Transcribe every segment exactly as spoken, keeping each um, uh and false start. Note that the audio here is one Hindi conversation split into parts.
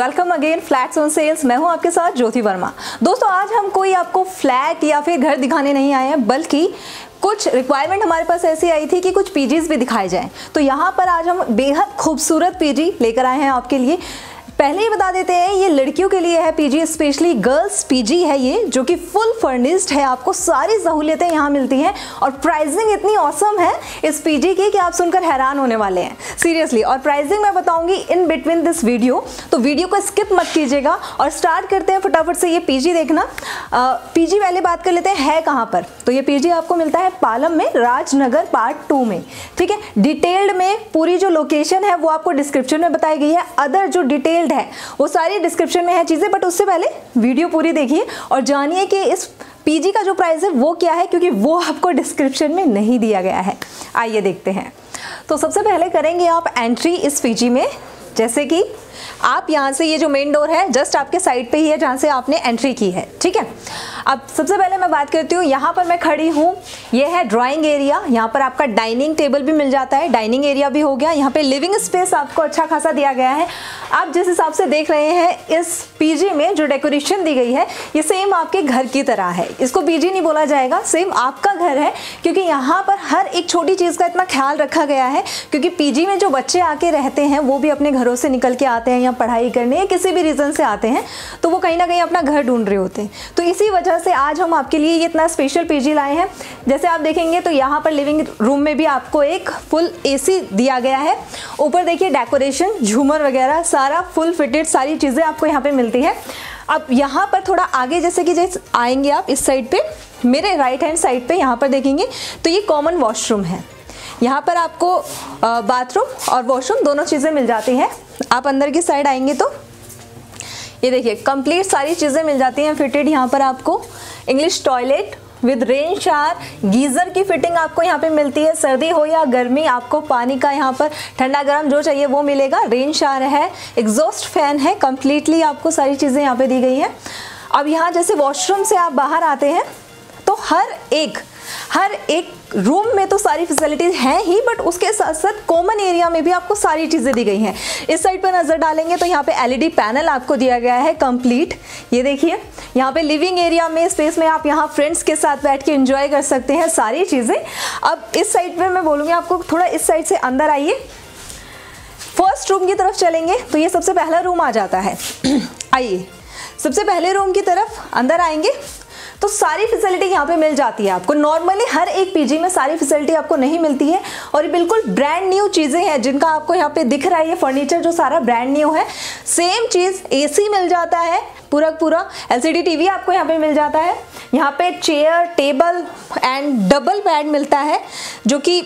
Welcome again flats on sales. मैं हूं आपके साथ ज्योति वर्मा। दोस्तों आज हम कोई आपको फ्लैट या फिर घर दिखाने नहीं आए हैं, बल्कि कुछ रिक्वायरमेंट हमारे पास ऐसी आई थी कि कुछ पीजीज भी दिखाए जाएं। तो यहाँ पर आज हम बेहद खूबसूरत पीजी लेकर आए हैं आपके लिए। पहले ही बता देते हैं ये लड़कियों के लिए है पीजी, स्पेशली गर्ल्स पीजी है ये, जो कि फुल फर्निश्ड है। आपको सारी सहूलियतें यहाँ मिलती हैं और प्राइसिंग इतनी ऑसम है इस पीजी की कि आप सुनकर हैरान होने वाले हैं सीरियसली। और प्राइसिंग मैं बताऊंगी इन बिटवीन दिस वीडियो, तो वीडियो को स्किप मत कीजिएगा। और स्टार्ट करते हैं फटाफट से ये पीजी देखना। पीजी पहले बात कर लेते हैं है कहाँ पर। तो ये पीजी आपको मिलता है पालम में, राजनगर पार्ट टू में। ठीक है, डिटेल्ड में पूरी जो लोकेशन है वो आपको डिस्क्रिप्शन में बताई गई है। अदर जो डिटेल है वो सारी डिस्क्रिप्शन में है चीजें, बट उससे पहले वीडियो पूरी देखिए और जानिए कि इस पीजी का जो प्राइस है वो क्या है, क्योंकि वो आपको डिस्क्रिप्शन में नहीं दिया गया है। आइए देखते हैं। तो सबसे पहले करेंगे आप एंट्री इस पीजी में। जैसे कि आप यहाँ से, ये जो मेन डोर है जस्ट आपके साइड पे ही है जहाँ से आपने एंट्री की है। ठीक है, अब सबसे पहले मैं बात करती हूँ, यहाँ पर मैं खड़ी हूँ, ये है ड्राइंग एरिया। यहाँ पर आपका डाइनिंग टेबल भी मिल जाता है, डाइनिंग एरिया भी हो गया। यहाँ पे लिविंग स्पेस आपको अच्छा खासा दिया गया है। आप जिस हिसाब से देख रहे हैं इस पीजी में जो डेकोरेशन दी गई है ये सेम आपके घर की तरह है। इसको पीजी नहीं बोला जाएगा, सेम आपका घर है, क्योंकि यहाँ पर हर एक छोटी चीज़ का इतना ख्याल रखा गया है। क्योंकि पीजी में जो बच्चे आके रहते हैं वो भी अपने घरों से निकल के आते हैं या पढ़ाई करने या किसी भी रीज़न से आते हैं, तो वो कहीं ना कहीं अपना घर ढूंढ रहे होते हैं। तो इसी वजह से आज हम आपके लिए ये इतना स्पेशल पीजी लाए हैं। जैसे आप देखेंगे तो यहाँ पर लिविंग रूम में भी आपको एक फुल एसी दिया गया है। ऊपर देखिए डेकोरेशन, झूमर वगैरह सारा फुल फिटेड, सारी चीज़ें आपको यहाँ पे मिलती है। अब यहाँ पर थोड़ा आगे जैसे कि जैसे आएंगे आप इस साइड पे, मेरे राइट हैंड साइड पे यहाँ पर देखेंगे तो ये कॉमन वॉशरूम है। यहाँ पर आपको बाथरूम और वॉशरूम दोनों चीज़ें मिल जाती हैं। आप अंदर की साइड आएंगे तो ये देखिए कंप्लीट सारी चीज़ें मिल जाती हैं फिटेड। यहाँ पर आपको English toilet with rain shower, geyser की फिटिंग आपको यहाँ पे मिलती है। सर्दी हो या गर्मी, आपको पानी का यहाँ पर ठंडा गर्म जो चाहिए वो मिलेगा। रेन शावर है, एग्जॉस्ट फैन है, कंप्लीटली आपको सारी चीज़ें यहाँ पे दी गई हैं। अब यहाँ जैसे वॉशरूम से आप बाहर आते हैं तो हर एक हर एक रूम में तो सारी फैसिलिटीज़ हैं ही, बट उसके साथ साथ कॉमन एरिया में भी आपको सारी चीज़ें दी गई हैं। इस साइड पर नज़र डालेंगे तो यहाँ पे एलईडी पैनल आपको दिया गया है कंप्लीट। ये देखिए यहाँ पे लिविंग एरिया में स्पेस में आप यहाँ फ्रेंड्स के साथ बैठ के एंजॉय कर सकते हैं सारी चीज़ें। अब इस साइड पर मैं बोलूँगी आपको थोड़ा इस साइड से अंदर आइए, फर्स्ट रूम की तरफ चलेंगे तो ये सबसे पहला रूम आ जाता है। आइए सबसे पहले रूम की तरफ अंदर आएंगे तो सारी फैसिलिटी यहाँ पे मिल जाती है आपको। नॉर्मली हर एक पीजी में सारी फैसिलिटी आपको नहीं मिलती है, और ये बिल्कुल ब्रांड न्यू चीज़ें हैं जिनका आपको यहाँ पे दिख रहा है। ये फर्नीचर जो सारा ब्रांड न्यू है। सेम चीज़ एसी मिल जाता है, पूरा पूरा एलसीडी टीवी आपको यहाँ पे मिल जाता है। यहाँ पे chair, table and double bed मिलता है, जो कि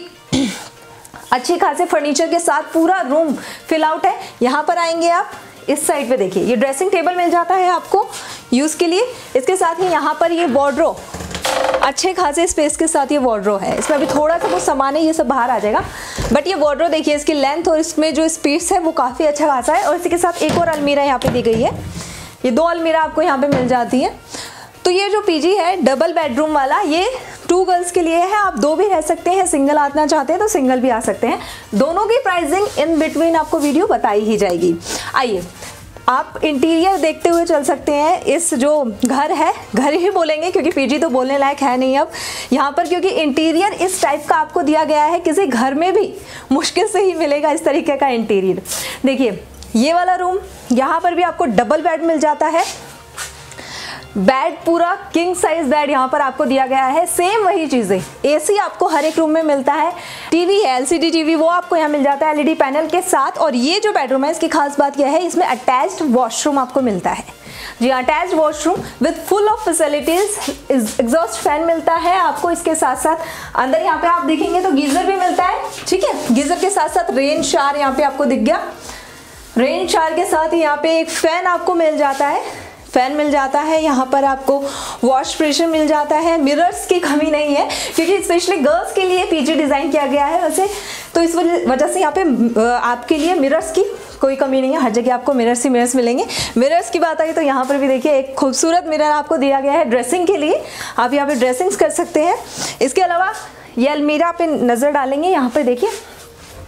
अच्छे खासे फर्नीचर के साथ पूरा रूम फिल आउट है। यहाँ पर आएंगे आप इस साइड पे देखिए ये ड्रेसिंग टेबल मिल जाता है आपको यूज़ के लिए। इसके साथ ही यहाँ पर ये वार्डरोब, अच्छे खासे स्पेस के साथ ये वार्डरोब है। इसमें अभी थोड़ा सा कुछ सामान है, ये सब बाहर आ जाएगा, बट ये वार्डरोब देखिए इसकी लेंथ और इसमें जो स्पेस है वो काफ़ी अच्छा खासा है। और इसी के साथ एक और अलमीरा यहाँ पे दी गई है। ये दो अलमीरा आपको यहाँ पे मिल जाती है। तो ये जो पीजी है डबल बेडरूम वाला, ये टू गर्ल्स के लिए है। आप दो भी रह सकते हैं, सिंगल आना चाहते हैं तो सिंगल भी आ सकते हैं। दोनों की प्राइसिंग इन बिटवीन आपको वीडियो बताई ही जाएगी। आइए आप इंटीरियर देखते हुए चल सकते हैं। इस जो घर है, घर ही बोलेंगे क्योंकि पीजी तो बोलने लायक है नहीं अब यहाँ पर, क्योंकि इंटीरियर इस टाइप का आपको दिया गया है। किसी घर में भी मुश्किल से ही मिलेगा इस तरीके का इंटीरियर। देखिए ये वाला रूम, यहाँ पर भी आपको डबल बेड मिल जाता है। बेड पूरा किंग साइज बेड यहाँ पर आपको दिया गया है। सेम वही चीज़ें, एसी आपको हर एक रूम में मिलता है। टीवी है, एलसीडी टीवी, वो आपको यहाँ मिल जाता है एलईडी पैनल के साथ। और ये जो बेडरूम है इसकी खास बात यह है, इसमें अटैच्ड वॉशरूम आपको मिलता है। जी attached washroom with full of facilities, exhaust fan मिलता है आपको। इसके साथ साथ अंदर यहाँ पे आप देखेंगे तो गीजर भी मिलता है। ठीक है, गीजर के साथ साथ रेन शावर यहाँ पे आपको दिख गया। रेन शावर के साथ यहाँ पे एक फैन आपको मिल जाता है, फैन मिल जाता है। यहाँ पर आपको वॉश प्रेशर मिल जाता है। मिरर्स की कमी नहीं है क्योंकि स्पेशली गर्ल्स के लिए पीजी डिज़ाइन किया गया है वैसे, तो इस वजह से यहाँ पे आपके लिए मिरर्स की कोई कमी नहीं है। हर जगह आपको मिरर्स ही मिरर्स मिलेंगे। मिरर्स की बात आई तो यहाँ पर भी देखिए एक खूबसूरत मिरर आपको दिया गया है ड्रेसिंग के लिए। आप यहाँ पे ड्रेसिंग्स कर सकते हैं। इसके अलावा ये अलमीरा पे नज़र डालेंगे, यहाँ पर देखिए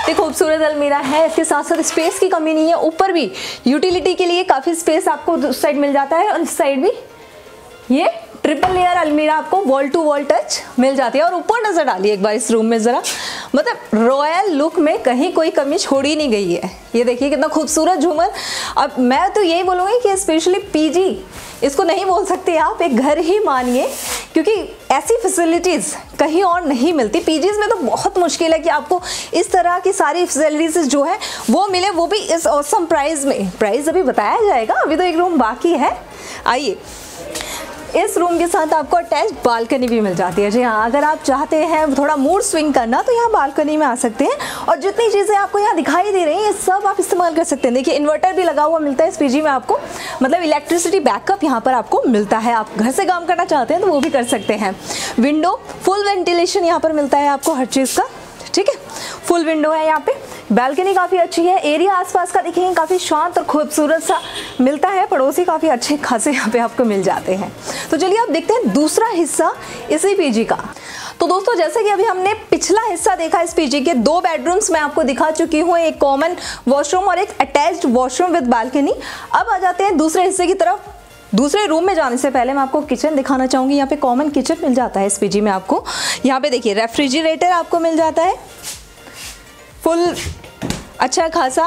तो खूबसूरत अलमीरा है, इसके साथ साथ स्पेस की कमी नहीं है। ऊपर भी यूटिलिटी के लिए काफ़ी स्पेस आपको उस साइड मिल जाता है और इस साइड भी ये ट्रिपल लेयर अलमीरा आपको वॉल टू वॉल टच मिल जाती है। और ऊपर नजर डालिए एक बार इस रूम में ज़रा, मतलब रॉयल लुक में कहीं कोई कमी छोड़ी नहीं गई है। ये देखिए कितना खूबसूरत झूमर। अब मैं तो यही बोलूँगी कि स्पेशली पीजी इसको नहीं बोल सकते आप, एक घर ही मानिए, क्योंकि ऐसी फैसिलिटीज़ कहीं और नहीं मिलती। पीजीज में तो बहुत मुश्किल है कि आपको इस तरह की सारी फैसिलिटीज़ जो है वो मिले, वो भी इस ऑसम प्राइस में। प्राइस अभी बताया जाएगा, अभी तो एक रूम बाकी है। आइए, इस रूम के साथ आपको अटैच बालकनी भी मिल जाती है। जी हाँ, अगर आप चाहते हैं थोड़ा मूड स्विंग करना तो यहाँ बालकनी में आ सकते हैं। और जितनी चीज़ें आपको यहाँ दिखाई दे रही हैं ये सब आप इस्तेमाल कर सकते हैं। देखिए इन्वर्टर भी लगा हुआ मिलता है इस पीजी में आपको, मतलब इलेक्ट्रिसिटी बैकअप यहाँ पर आपको मिलता है। आप घर से काम करना चाहते हैं तो वो भी कर सकते हैं। विंडो फुल वेंटिलेशन यहाँ पर मिलता है आपको हर चीज़ का, ठीक है, फुल विंडो है यहाँ पे। बैल्कनी काफ़ी अच्छी है। एरिया आसपास का देखेंगे काफ़ी शांत और खूबसूरत सा मिलता है। पड़ोसी काफ़ी अच्छे खासे यहाँ पे आपको मिल जाते हैं। तो चलिए अब देखते हैं दूसरा हिस्सा इसी पीजी का। तो दोस्तों जैसे कि अभी हमने पिछला हिस्सा देखा इस पीजी के, दो बेडरूम्स मैं आपको दिखा चुकी हूँ, एक कॉमन वॉशरूम और एक अटैच्ड वॉशरूम विद बालकनी। अब आ जाते हैं दूसरे हिस्से की तरफ। दूसरे रूम में जाने से पहले मैं आपको किचन दिखाना चाहूँगी। यहाँ पे कॉमन किचन मिल जाता है इस पीजी में आपको। यहाँ पे देखिए रेफ्रिजरेटर आपको मिल जाता है फुल अच्छा खासा,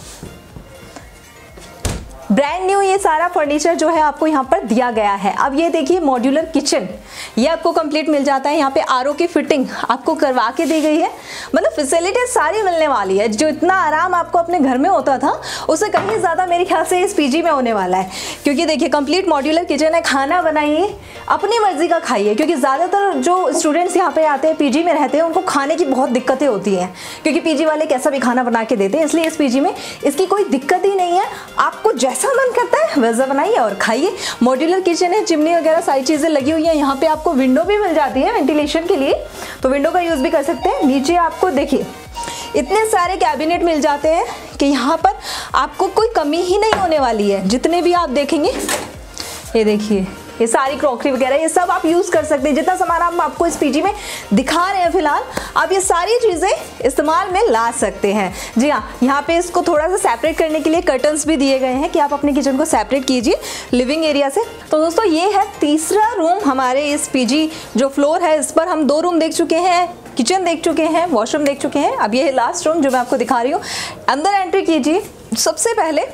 ब्रांड न्यू ये सारा फर्नीचर जो है आपको यहाँ पर दिया गया है। अब ये देखिए मॉड्यूलर किचन ये आपको कंप्लीट मिल जाता है। यहाँ पे आरओ की फिटिंग आपको करवा के दी गई है, मतलब फैसिलिटीज सारी मिलने वाली है। जो इतना आराम आपको अपने घर में होता था उससे कहीं ज़्यादा मेरे ख्याल से इस पीजी में होने वाला है। क्योंकि देखिए कंप्लीट मॉड्यूलर किचन है, खाना बनाइए अपनी मर्जी का खाइए। क्योंकि ज़्यादातर जो स्टूडेंट्स यहाँ पे आते हैं पीजी में रहते हैं उनको खाने की बहुत दिक्कतें होती हैं, क्योंकि पीजी वाले कैसा भी खाना बना के देते हैं। इसलिए इस पीजी में इसकी कोई दिक्कत ही नहीं है। आपको जैसा मन करता है वैसा बनाइए और खाइए। मॉड्यूलर किचन है, चिमनी वगैरह सारी चीज़ें लगी हुई हैं। यहाँ पे आपको विंडो भी मिल जाती है वेंटिलेशन के लिए, तो विंडो का यूज़ भी कर सकते हैं। नीचे आपको देखिए इतने सारे कैबिनेट मिल जाते हैं कि यहाँ पर आपको कोई कमी ही नहीं होने वाली है। जितने भी आप देखेंगे, ये देखिए ये सारी क्रॉकरी वगैरह ये सब आप यूज़ कर सकते हैं। जितना सामान हम आपको इस पीजी में दिखा रहे हैं फिलहाल, आप ये सारी चीज़ें इस्तेमाल में ला सकते हैं। जी हाँ, यहाँ पे इसको थोड़ा सा सेपरेट करने के लिए कर्टन्स भी दिए गए हैं कि आप अपने किचन को सेपरेट कीजिए लिविंग एरिया से। तो दोस्तों ये है तीसरा रूम हमारे इस पीजी जो फ्लोर है। इस पर हम दो रूम देख चुके हैं, किचन देख चुके हैं, वॉशरूम देख चुके हैं। अब ये है लास्ट रूम जो मैं आपको दिखा रही हूँ। अंदर एंट्री कीजिए। सबसे पहले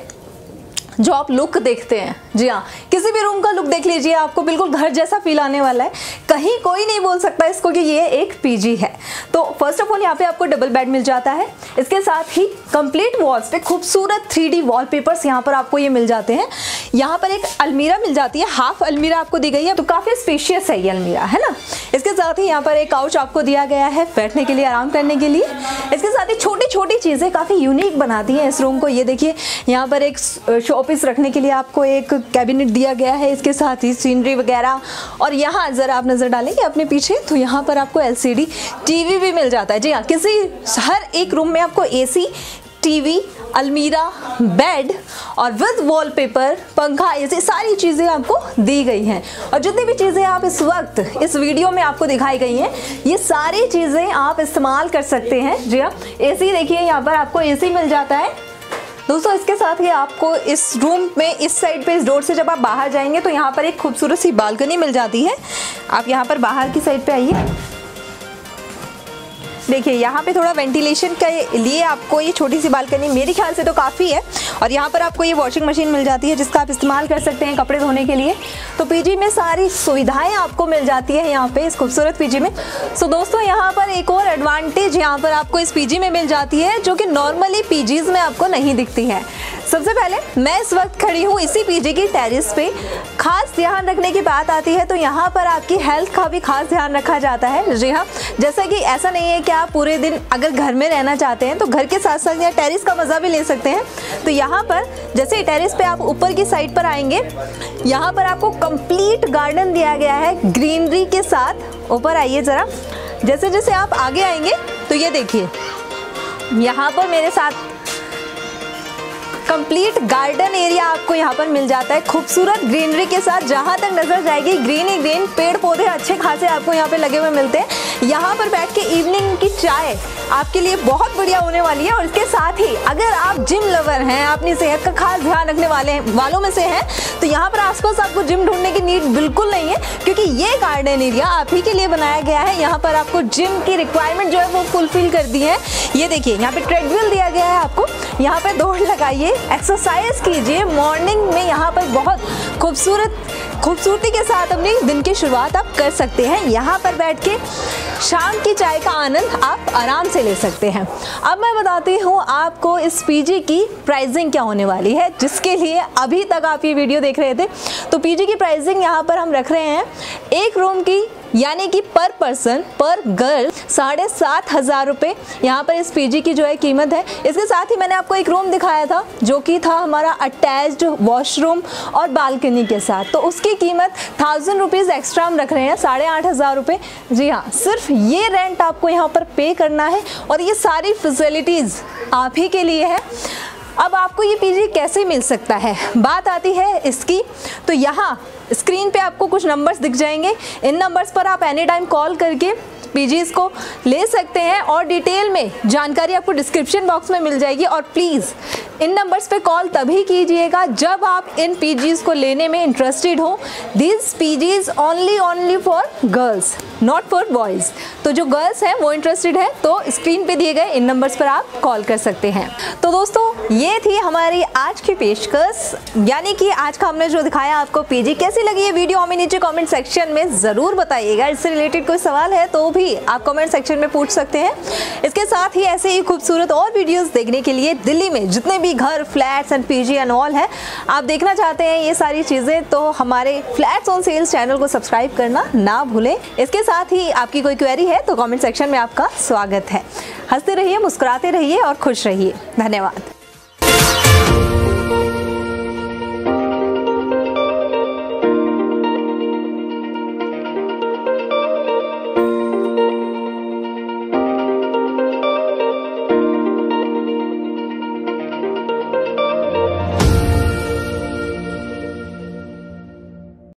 जो आप लुक देखते हैं, जी हाँ, किसी भी रूम का लुक देख लीजिए, आपको बिल्कुल घर जैसा फील आने वाला है। कहीं कोई नहीं बोल सकता इसको कि ये एक पीजी है। तो फर्स्ट ऑफ ऑल यहाँ पे आपको डबल बेड मिल जाता है। इसके साथ ही कंप्लीट वॉल्स पे खूबसूरत थ्री डी वॉलपेपर्स यहाँ पर आपको ये मिल जाते हैं। यहाँ पर एक अलमीरा मिल जाती है, हाफ अलमीरा आपको दी गई है, तो काफ़ी स्पेशियस है ये अलमीरा, है ना। इसके साथ ही यहाँ पर एक काउच आपको दिया गया है बैठने के लिए, आराम करने के लिए। इसके साथ ही छोटी छोटी चीज़ें काफ़ी यूनिक बनाती हैं इस रूम को। ये देखिए यहाँ पर एक शोपीस रखने के लिए आपको एक कैबिनेट दिया गया है, इसके साथ ही सीनरी वगैरह। और यहाँ ज़रा आप नज़र डालेंगे अपने पीछे तो यहाँ पर आपको एलसीडी टीवी भी मिल जाता है। जी हाँ, किसी हर एक रूम में आपको एसी, टीवी, अलमीरा, बेड और विद वॉलपेपर, पंखा, ऐसी सारी चीज़ें आपको दी गई हैं। और जितनी भी चीज़ें आप इस वक्त इस वीडियो में आपको दिखाई गई हैं ये सारी चीज़ें आप इस्तेमाल कर सकते हैं। जी हाँ, एसी देखिए यहाँ पर आपको एसी मिल जाता है दोस्तों। इसके साथ ही आपको इस रूम में इस साइड पे इस डोर से जब आप बाहर जाएंगे तो यहाँ पर एक खूबसूरत सी बालकनी मिल जाती है। आप यहाँ पर बाहर की साइड पे आइए, देखिए यहाँ पे थोड़ा वेंटिलेशन के लिए आपको ये छोटी सी बालकनी मेरे ख्याल से तो काफ़ी है। और यहाँ पर आपको ये वॉशिंग मशीन मिल जाती है जिसका आप इस्तेमाल कर सकते हैं कपड़े धोने के लिए। तो पीजी में सारी सुविधाएं आपको मिल जाती है यहाँ पे इस खूबसूरत पीजी में। सो दोस्तों यहाँ पर एक और एडवांटेज यहाँ पर आपको इस पीजी में मिल जाती है जो कि नॉर्मली पीजीज में आपको नहीं दिखती है। सबसे पहले मैं इस वक्त खड़ी हूँ इसी पीजी की टेरेस पे। खास ध्यान रखने की बात आती है तो यहाँ पर आपकी हेल्थ का भी खास ध्यान रखा जाता है। जी हाँ, जैसा कि ऐसा नहीं है कि आप पूरे दिन अगर घर में रहना चाहते हैं तो घर के साथ साथ यहाँ टेरेस का मज़ा भी ले सकते हैं। तो यहाँ पर जैसे टेरेस पे आप ऊपर की साइड पर आएंगे, यहाँ पर आपको कंप्लीट गार्डन दिया गया है ग्रीनरी के साथ। ऊपर आइए ज़रा, जैसे जैसे आप आगे आएंगे तो ये देखिए यहाँ पर मेरे साथ कंप्लीट गार्डन एरिया आपको यहाँ पर मिल जाता है खूबसूरत ग्रीनरी के साथ। जहाँ तक नजर जाएगी ग्रीन ही ग्रीन, पेड़ पौधे अच्छे खासे आपको यहाँ पे लगे हुए मिलते हैं। यहाँ पर बैठ के इवनिंग की चाय आपके लिए बहुत बढ़िया होने वाली है। और इसके साथ ही अगर आप जिम लवर हैं, अपनी सेहत का खास ध्यान रखने वाले वालों में से हैं, तो यहाँ पर आसपास आपको जिम ढूंढने की नीड बिल्कुल नहीं है, क्योंकि ये गार्डन एरिया आप ही के लिए बनाया गया है। यहाँ पर आपको जिम की रिक्वायरमेंट जो है वो फुलफिल कर दी है। ये देखिए यहाँ पे ट्रेडमिल दिया गया है आपको, यहाँ पे दौड़ लगाइए, एक्सरसाइज कीजिए। मॉर्निंग में यहाँ पर बहुत खूबसूरत खूबसूरती के साथ अपनी दिन की शुरुआत आप कर सकते हैं। यहाँ पर बैठ के शाम की चाय का आनंद आप आराम से ले सकते हैं। अब मैं बताती हूँ आपको इस पीजी की प्राइसिंग क्या होने वाली है, जिसके लिए अभी तक आप ये वीडियो देख रहे थे। तो पीजी की प्राइसिंग यहाँ पर हम रख रहे हैं एक रूम की, यानी कि पर पर्सन पर गर्ल साढ़े सात हज़ार रुपये यहाँ पर इस पीजी की जो है कीमत है। इसके साथ ही मैंने आपको एक रूम दिखाया था जो कि था हमारा अटैच्ड वॉशरूम और बालकनी के साथ, तो उसकी कीमत थाउजेंड रुपीज़ एक्स्ट्रा हम रख रहे हैं, साढ़े आठ हज़ार रुपये। जी हाँ, सिर्फ ये रेंट आपको यहाँ पर पे करना है और ये सारी फैसिलिटीज़ आप ही के लिए है। अब आपको ये पीजी कैसे मिल सकता है, बात आती है इसकी। तो यहाँ स्क्रीन पे आपको कुछ नंबर्स दिख जाएंगे, इन नंबर्स पर आप एनी टाइम कॉल करके पीजीज़ को ले सकते हैं और डिटेल में जानकारी आपको डिस्क्रिप्शन बॉक्स में मिल जाएगी। और प्लीज़ इन नंबर्स पे कॉल तभी कीजिएगा जब आप इन पीजीज़ को लेने में इंटरेस्टेड हो। This PGs only only for girls, not for boys. तो जो गर्ल्स हैं वो इंटरेस्टेड है तो स्क्रीन पे दिए गए इन नंबर्स पर आप कॉल कर सकते हैं। तो दोस्तों ये थी हमारी आज की पेशकश, यानी कि आज का हमने जो दिखाया आपको पीजी। कैसी लगी ये वीडियो हमें नीचे कमेंट सेक्शन में ज़रूर बताइएगा। इससे रिलेटेड कोई सवाल है तो भी आप कमेंट सेक्शन में पूछ सकते हैं। इसके साथ ही ऐसे ही खूबसूरत और वीडियोस देखने के लिए दिल्ली में जितने भी घर, flats and PG and all है, आप देखना चाहते हैं ये सारी चीज़ें, तो हमारे फ्लैट्स ऑन सेल्स चैनल को सब्सक्राइब करना ना भूलें। इसके साथ ही आपकी कोई क्वेरी है तो कमेंट सेक्शन में आपका स्वागत है। हंसते रहिए, मुस्कुराते रहिए और खुश रहिए। धन्यवाद।